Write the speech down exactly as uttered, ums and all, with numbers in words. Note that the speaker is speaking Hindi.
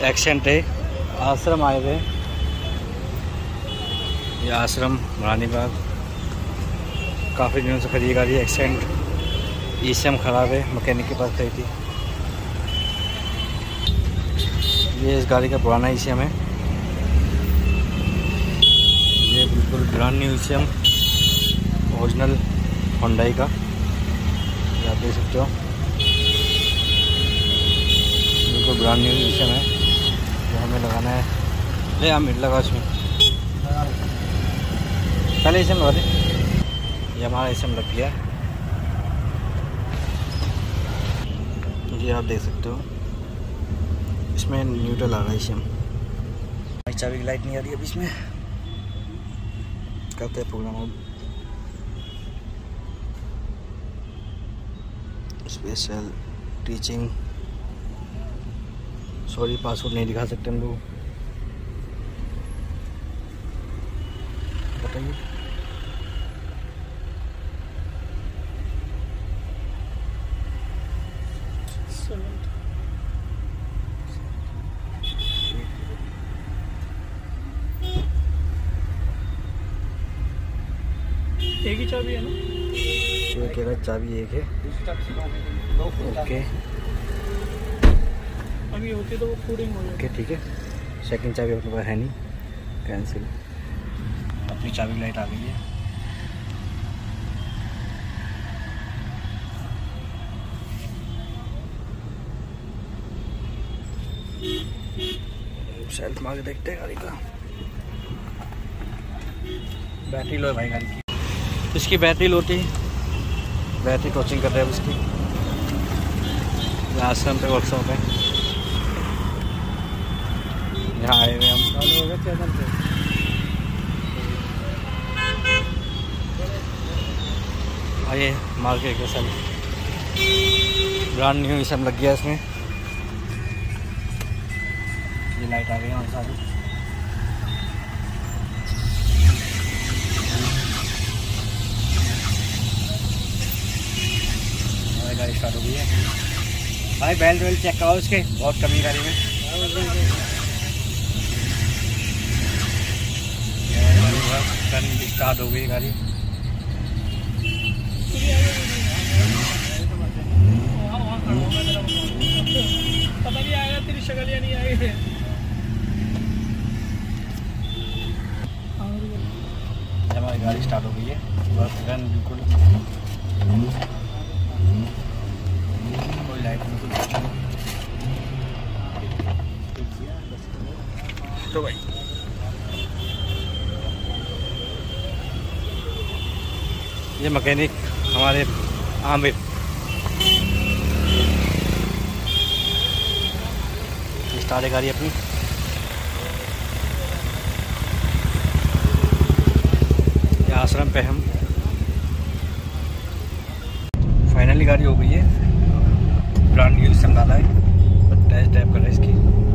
एक्सेंट है, आश्रम आए हुए। ये आश्रम रानी बाग काफ़ी दिनों से खड़ी गाड़ी एक्सेंट। ई सी एम ख़राब है, मैकेनिक के पास गई थी। ये इस गाड़ी का पुराना ई सी एम है। ये बिल्कुल brand new E C M original Hyundai का, ये आप देख सकते हो। बिल्कुल brand new E C M है। जो हमें लगाना है, ले हम लगा इसमें पहले ई सी एम लगा दे। ये हमारा ई सी एम लग गया है। ये आप देख सकते हो, इसमें न्यूट्रल आ रहा है ई सी एम। चाबी की लाइट नहीं आ रही अभी इसमें। करते हैं प्रोग्राम अब। स्पेशल टीचिंग, सॉरी पासवर्ड नहीं दिखा सकते हम लोग। बताइए। एक ही चाबी है ना? एक है, चाबी एक है। ओके अभी होती तो वो फूडिंग हो ओके ठीक है। सेकंड चाबी अपने पास है नहीं, कैंसिल। अपनी चाबी लाइट आ गई है। सेल्फ मार के देखते हैं गाड़ी का। बैटरी लो है भाई गाड़ी की, इसकी बैटरी लोटी, बैटरी कोचिंग कर रहे हैं उसकी। आश्रम पे वर्कशॉप है, यहाँ आए हुए हम। चालू हो गया चैनल पे। आइए मार के के सब ब्रांड न्यू ये सब लग गया इसमें। ये लाइट आ गई है और सारी। गाड़ी स्टार्ट हो गई है भाई। बेल्ट वेल्ट चेक कराओ इसके, बहुत कमी गाड़ी में। स्टार्ट हो गई गाड़ी। पता नहीं आएगा तेरी शक्ल या नहीं आएगी। हमारी गाड़ी स्टार्ट हो गई है, बस रन बिल्कुल कोई लाइट बिल्कुल। तो भाई ये मैकेनिक हमारे आमिर, स्टार्ट है गाड़ी अपनी। ये आश्रम पे हम फाइनली गाड़ी हो गई है। ब्रांड न्यू सिस्टम डाला है, टेस्ट ड्राइव कर रहे हैं इसकी।